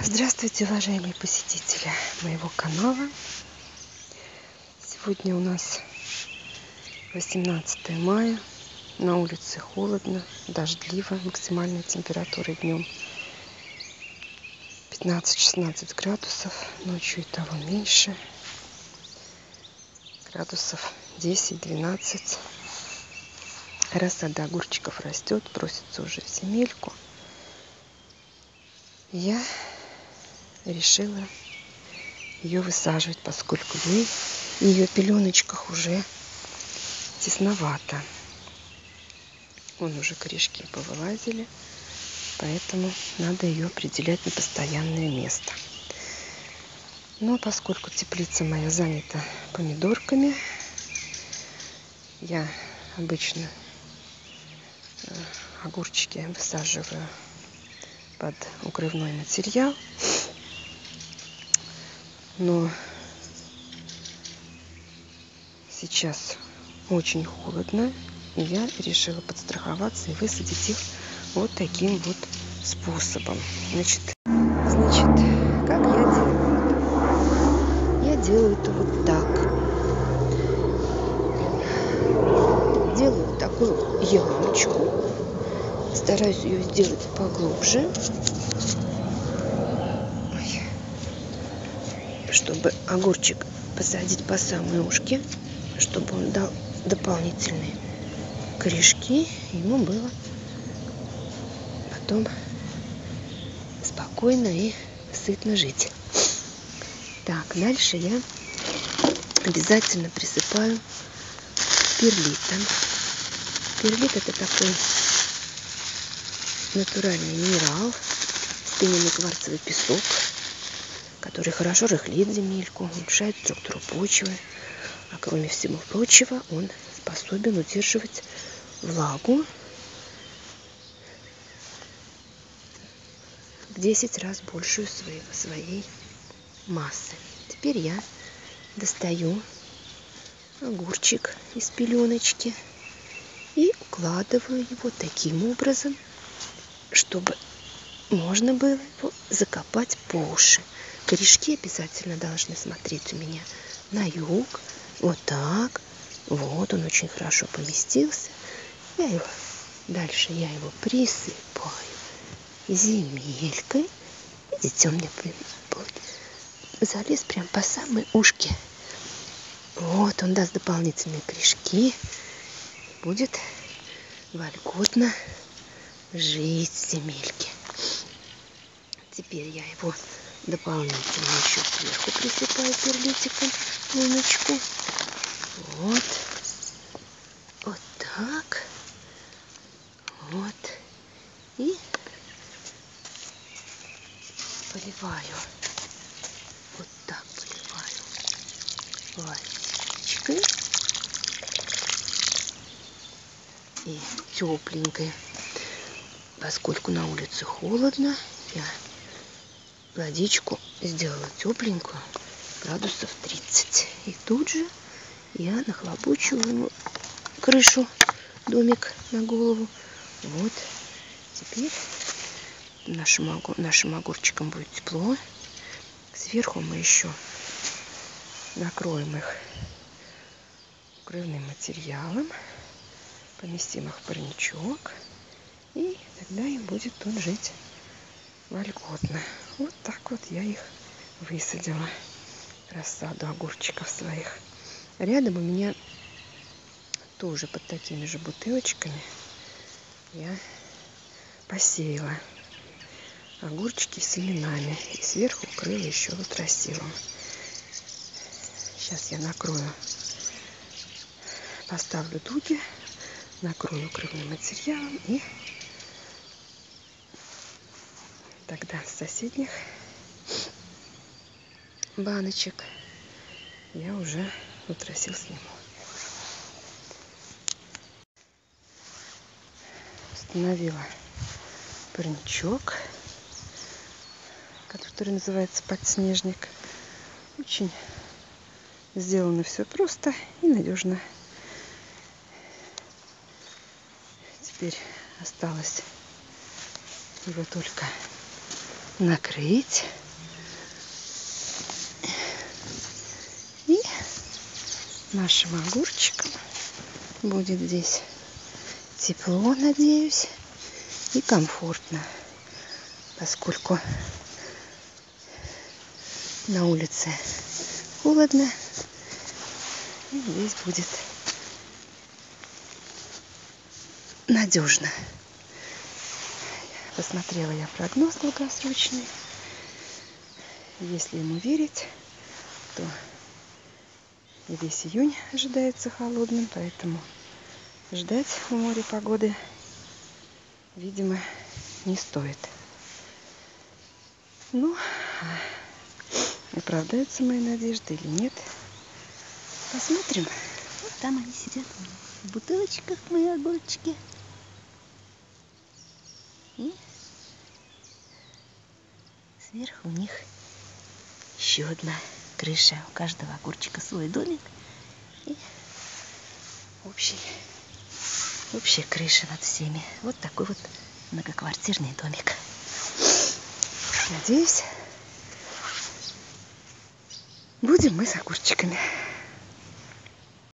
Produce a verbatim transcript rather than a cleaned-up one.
Здравствуйте, уважаемые посетители моего канала. Сегодня у нас восемнадцатое мая. На улице холодно, дождливо. Максимальная температура днем пятнадцать-шестнадцать градусов. Ночью и того меньше. Градусов десять-двенадцать. Рассада огурчиков растет, просится уже в земельку. Я решила ее высаживать, поскольку ей в ее пеленочках уже тесновато. Вон уже корешки повылазили, поэтому надо ее определять на постоянное место. Но поскольку теплица моя занята помидорками, я обычно огурчики высаживаю под укрывной материал. Но сейчас очень холодно, и я решила подстраховаться и высадить их вот таким вот способом. Значит, значит, как я делаю это? Я делаю это вот так. Делаю такую ямочку. Стараюсь ее сделать поглубже, чтобы огурчик посадить по самой ушке, чтобы он дал дополнительные корешки, ему было потом спокойно и сытно жить. Так, дальше я обязательно присыпаю перлитом. Перлит — это такой натуральный минерал, вспененный кварцевый песок, который хорошо рыхлит земельку, улучшает структуру почвы, а кроме всего прочего он способен удерживать влагу в десять раз большую своей, своей массы. Теперь я достаю огурчик из пеленочки и укладываю его таким образом, чтобы можно было его закопать по уши. Корешки обязательно должны смотреть у меня на юг. Вот так. Вот он очень хорошо поместился. Я его, дальше я его присыпаю земелькой. Видите, у меня залез прям по самой ушке. Вот он даст дополнительные корешки. Будет вольготно жить в земельке. Теперь я его дополнительно еще сверху присыпаю перлитиком луночку. Вот. Вот так. Вот. И поливаю. Вот так поливаю водичкой. И тепленькой. Поскольку на улице холодно, я водичку сделала тепленькую, градусов тридцать. И тут же я нахлобучиваю ему крышу, домик на голову. Вот. Теперь нашим, нашим огурчикам будет тепло. Сверху мы еще накроем их укрывным материалом, поместим их в парничок, и тогда им будет тут жить вольготно. Вот так вот я их высадила, рассаду огурчиков своих. Рядом у меня тоже под такими же бутылочками я посеяла огурчики с семенами и сверху укрыла еще вот рассилом. Сейчас я накрою, поставлю дуги, накрою укрывным материалом, и тогда с соседних баночек я уже вот рассил сниму. Установила парничок, который называется подснежник. Очень сделано все просто и надежно. Теперь осталось его только накрыть. И нашим огурчикам будет здесь тепло, надеюсь, и комфортно, поскольку на улице холодно, и здесь будет надежно. Посмотрела я прогноз долгосрочный. Если ему верить, то и весь июнь ожидается холодным, поэтому ждать у моря погоды, видимо, не стоит. Ну, оправдаются мои надежды или нет, посмотрим. Вот там они сидят в бутылочках, мои огурчики. И сверху у них еще одна крыша. У каждого огурчика свой домик. И общий, общая крыша над всеми. Вот такой вот многоквартирный домик. Надеюсь, будем мы с огурчиками.